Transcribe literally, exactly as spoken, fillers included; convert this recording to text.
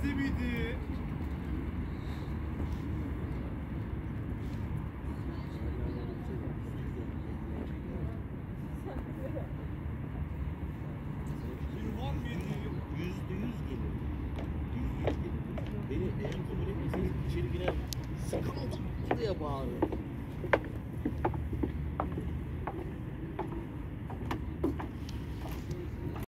bidi bidi. Bir var mıydı? Yüzde yüz gelir. Yüzde yüz gelir. Beni eğer kabul etmeseniz içeri girer. Sakal buraya bağırır.